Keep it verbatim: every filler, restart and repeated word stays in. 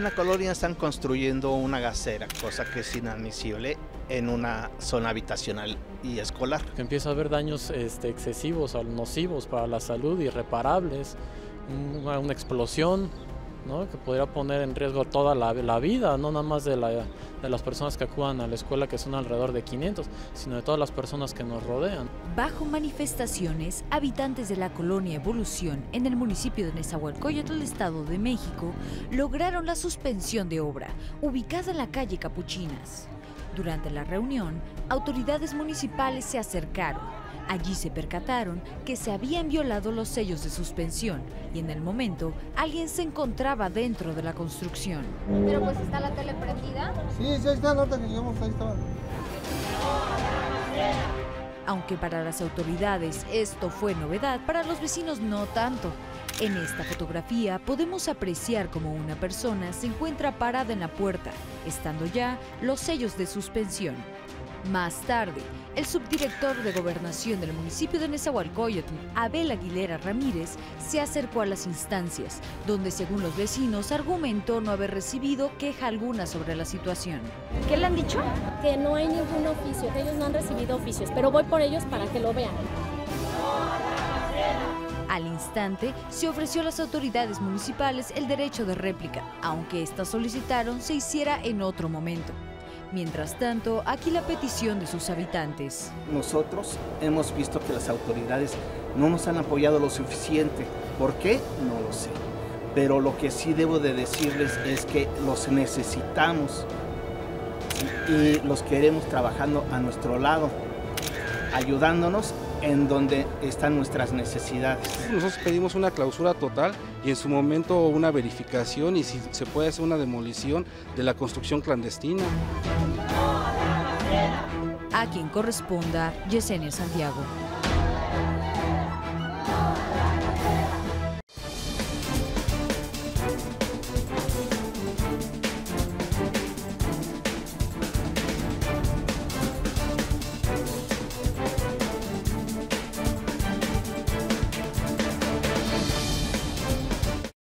En la colonia están construyendo una gasera, cosa que es inadmisible en una zona habitacional y escolar. Que empieza a haber daños este, excesivos, nocivos para la salud, irreparables, una, una explosión, ¿no? Que podría poner en riesgo toda la, la vida, no nada más de, la, de las personas que acudan a la escuela, que son alrededor de quinientos, sino de todas las personas que nos rodean. Bajo manifestaciones, habitantes de la colonia Evolución, en el municipio de Nezahualcóyotl, Estado de México, lograron la suspensión de obra, ubicada en la calle Capuchinas. Durante la reunión, autoridades municipales se acercaron. Allí se percataron que se habían violado los sellos de suspensión y en el momento alguien se encontraba dentro de la construcción. Pero pues está la tele prendida. Sí, sí, ahí está, ahorita que llegamos, ahí estaba. Aunque para las autoridades esto fue novedad, para los vecinos no tanto. En esta fotografía podemos apreciar cómo una persona se encuentra parada en la puerta, estando ya los sellos de suspensión. Más tarde, el subdirector de Gobernación del municipio de Nezahualcóyotl, Abel Aguilera Ramírez, se acercó a las instancias, donde según los vecinos argumentó no haber recibido queja alguna sobre la situación. ¿Qué le han dicho? Que no hay ningún oficio, que ellos no han recibido oficios, pero voy por ellos para que lo vean. Al instante, se ofreció a las autoridades municipales el derecho de réplica, aunque éstas solicitaron se hiciera en otro momento. Mientras tanto, aquí la petición de sus habitantes. Nosotros hemos visto que las autoridades no nos han apoyado lo suficiente. ¿Por qué? No lo sé. Pero lo que sí debo de decirles es que los necesitamos y los queremos trabajando a nuestro lado, ayudándonos en donde están nuestras necesidades. Nosotros pedimos una clausura total y en su momento una verificación y si se puede hacer una demolición de la construcción clandestina. A quien corresponda, Yesenia Santiago.